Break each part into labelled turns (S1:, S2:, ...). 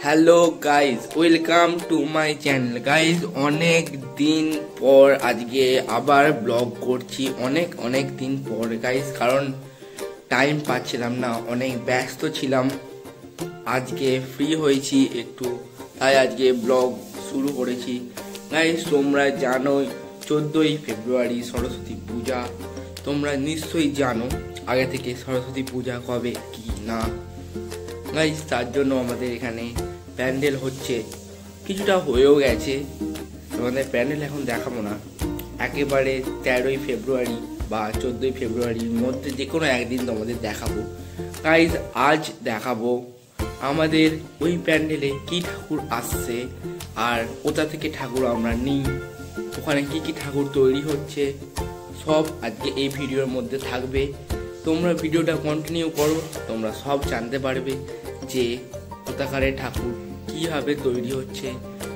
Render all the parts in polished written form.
S1: Hello guys, welcome to my channel. Guys অনেক দিন পর আজকে আবার ব্লগ করছি, অনেক দিন পর গাইজ, কারণ টাইম পাচ্ছিলাম না, অনেক ব্যস্ত ছিলাম। আজকে ফ্রি হয়েছি একটু, তাই আজকে ব্লগ শুরু করেছি। গাইজ তোমরা জানোই 14ই ফেব্রুয়ারি সরস্বতী পূজা। তোমরা নিশ্চয়ই জানো আগে থেকে সরস্বতী পূজা কবে কি না। গাইজ তার জন্য আমাদের এখানে প্যান্ডেল হচ্ছে, কিছুটা হয়েও গেছে। তোমাদের প্যান্ডেল এখন দেখাবো না, একেবারে 13ই ফেব্রুয়ারি বা 14ই ফেব্রুয়ারির মধ্যে যে কোনো একদিন তোমাদের দেখাবো। গাইজ আজ দেখাবো আমাদের ওই প্যান্ডেলে কি ঠাকুর আসছে আর কোথা থেকে ঠাকুর আমরা নিই, ওখানে কি কি ঠাকুর তৈরি হচ্ছে, সব আজকে এই ভিডিওর মধ্যে থাকবে। তোমরা ভিডিওটা কন্টিনিউ করো, তোমরা সব জানতে পারবে যে কোথাকার ঠাকুর কিভাবে তৈরি হচ্ছে,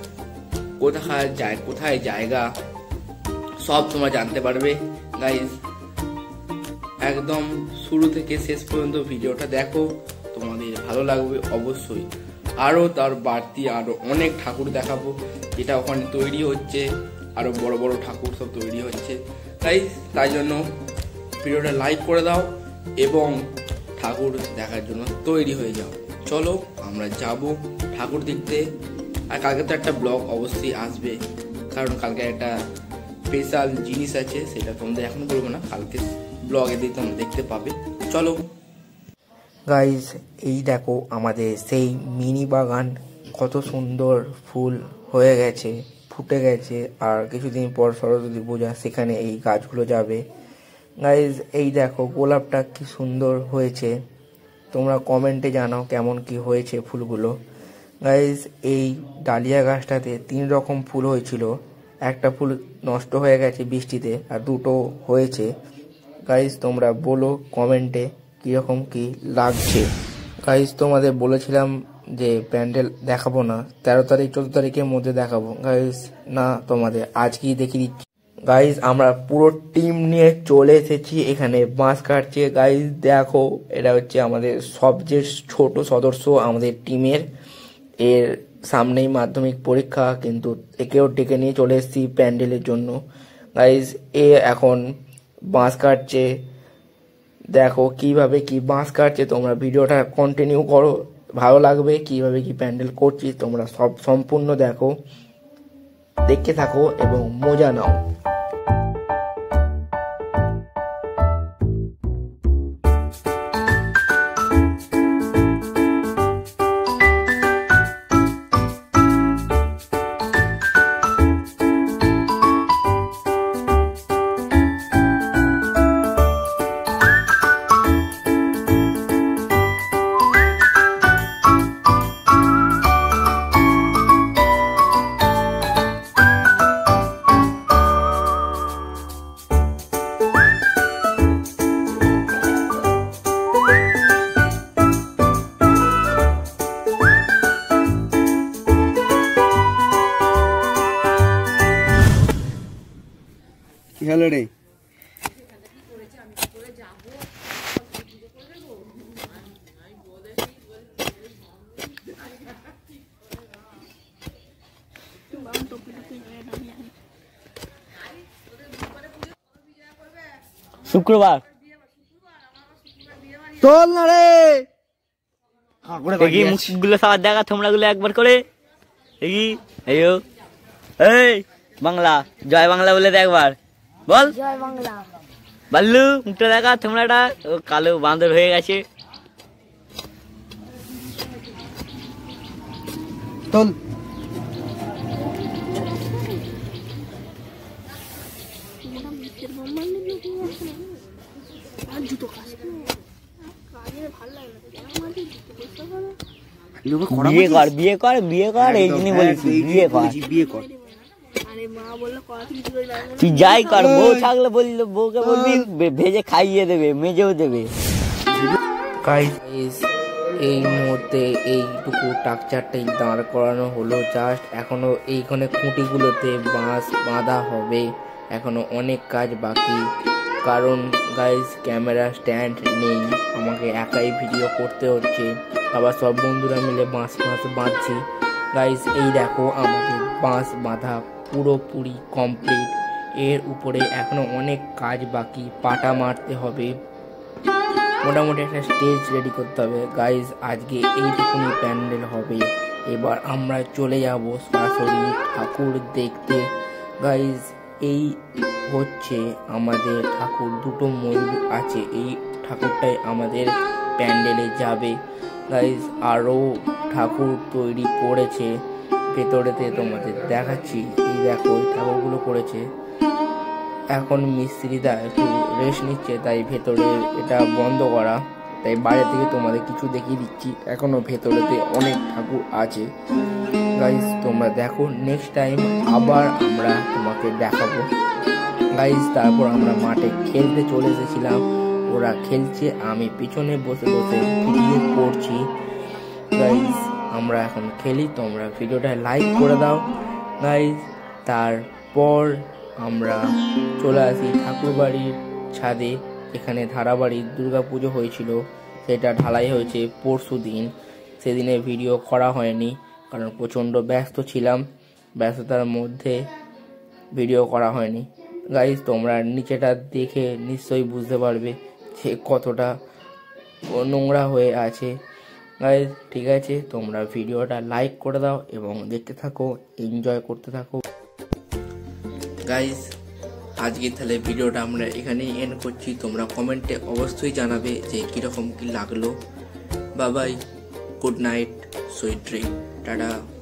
S1: কোথায় জায়গা, সব তোমরা জানতে পারবে। গাইজ একদম শুরু থেকে শেষ পর্যন্ত ভিডিওটা দেখো, তোমাদের ভালো লাগবে অবশ্যই। আরও তার বাড়তি আরও অনেক ঠাকুর দেখাবো যেটা ওখানে তৈরি হচ্ছে, আরও বড় বড় ঠাকুর সব তৈরি হচ্ছে। তাই জন্য ভিডিওটা লাইক করে দাও এবং ঠাকুর দেখার জন্য তৈরি হয়ে যাও। চলো আমরা যাব ঠাকুর দেখতে। আর কালকে তো একটা ব্লগ অবশ্যই আসবে, কারণ কালকে একটা স্পেশাল জিনিস আছে, সেটা তোমাদের এখন বলবো না, কালকে ব্লগে দিয়ে তোমরা দেখতে পাবে। চলো গাইজ, এই দেখো আমাদের সেই মিনি বাগান, কত সুন্দর ফুল হয়ে গেছে, ফুটে গেছে। আর কিছুদিন পর সরস্বতী পূজা, সেখানে এই গাছগুলো যাবে। গাইজ এই দেখো গোলাপটা কি সুন্দর হয়েছে, তোমরা কমেন্টে জানাও কেমন কি হয়েছে ফুলগুলো। গাইজ এই ডালিয়া গাছটাতে 3 রকম ফুল হয়েছিল, একটা ফুল নষ্ট হয়ে গেছে বৃষ্টিতে আর 2টো হয়েছে। গাইজ তোমরা বলো কমেন্টে কীরকম কি লাগছে। গাইজ তোমাদের বলেছিলাম যে প্যান্ডেল দেখাবো না, 13 তারিখ 14 তারিখের মধ্যে দেখাবো। গাইজ না, তোমাদের আজকেই দেখিয়ে দিচ্ছি। গাইজ আমরা পুরো টিম নিয়ে চলে এসেছি এখানে, বাঁশ কাটছে। গাইজ দেখো এটা হচ্ছে আমাদের সবচেয়ে ছোট সদস্য আমাদের টিমের, এর সামনেই মাধ্যমিক পরীক্ষা, কিন্তু একেও ডেকে নিয়ে চলে এসেছি প্যান্ডেলের জন্য। গাইজ এ এখন বাঁশ কাটছে, দেখো কিভাবে কি বাঁশ কাটছে। তোমরা ভিডিওটা কন্টিনিউ করো, ভালো লাগবে কিভাবে কি প্যান্ডেল করছি। তোমরা সব সম্পূর্ণ দেখো, দেখতে থাকো এবং মজা নাও।
S2: কি হলো রে?
S3: শুক্রবার
S2: চল না রে,
S3: দেখি মুখগুলো সবার দেখা, তোমরা গুলো একবার করে দেখি। এই বাংলা, জয় বাংলা বলে দে একবার, বল
S4: জয় বাংলা।
S3: বাল্লু মুখটা দেখা, তোমরাটা কালো বাঁদর হয়ে গেছে।
S2: চল
S3: বিয়ে কর এই জন্যই বলেছি, বিয়ে কর। তুই যাই কর, বউ থাকলে বললো, বউকে বলবি ভেজে খাইয়ে দেবে, মেজেও দেবে।
S1: এই মুহূর্তে এইটুকু স্ট্রাকচারটাই দাঁড় করানো হলো জাস্ট, এখনো এইখানে খুঁটিগুলোতে বাঁশ বাঁধা হবে, এখনো অনেক কাজ বাকি। কারণ গাইস ক্যামেরা স্ট্যান্ড নেই, আমাকে একাই ভিডিও করতে হচ্ছে। আবার সব বন্ধুরা মিলে বাঁশ বাঁধছি। গাইস এই দেখো আমাদের বাঁশ বাঁধা পুরোপুরি কমপ্লিট। এর উপরে এখনো অনেক কাজ বাকি, পাটা মারতে হবে, মোটামুটি একটা স্টেজ রেডি করতে হবে। গাইস আজকে এইটুকুনি প্যান্ডেল হবে। এবার আমরা চলে যাব সরাসরি ঠাকুর দেখতে। গাইস এই হচ্ছে আমাদের ঠাকুর, দুটো ময়ূর আছে, এই ঠাকুরটাই আমাদের প্যান্ডেলে যাবে। গাইস আরও ঠাকুর তৈরি করেছে ভেতরেতে, তোমাদের দেখাচ্ছি। এই দেখো এই ঠাকুরগুলো করেছে। এখন মিস্ত্রিদা একটু রেস্ট নিচ্ছে, তাই ভেতরে এটা বন্ধ করা, তাই বাইরে থেকে তোমাদের কিছু দেখিয়ে দিচ্ছি। এখনো ভেতরেতে অনেক ঠাকুর আছে। গাইস তোমরা দেখো, নেক্সট টাইম আবার আমরা তোমাকে দেখাবো। গাইস তারপর আমরা মাঠে খেলতে চলে এসেছিলাম, ওরা খেলছে, আমি পিছনে বসে বসে ভিডিও করছি। গাইস আমরা এখন খেলি, তোমরা ভিডিওটা লাইক করে দাও। গাইস তারপর আমরা চলে আসি ঠাকুর বাড়ির ছাদে। এখানে ধারাবাড়ির দুর্গাপুজো হয়েছিল, সেটা ঢালাই হয়েছে পরশু দিন। সেদিনে ভিডিও করা হয়নি কারণ প্রচণ্ড ব্যস্ত ছিলাম, ব্যস্ততার মধ্যে ভিডিও করা হয়নি। গাইস তোমরা নিচেটা দেখে নিশ্চয়ই বুঝতে পারবে যে কতটা নোংরা হয়ে আছে। গাইস ঠিক আছে, তোমরা ভিডিওটা লাইক করে দাও এবং দেখতে থাকো, এনজয় করতে থাকো। গাইস আজকে তাহলে ভিডিওটা আমরা এখানেই এন্ড করছি। তোমরা কমেন্টে অবশ্যই জানাবে যে কীরকম কী লাগলো। Bye bye, good night, sweet dream, tata.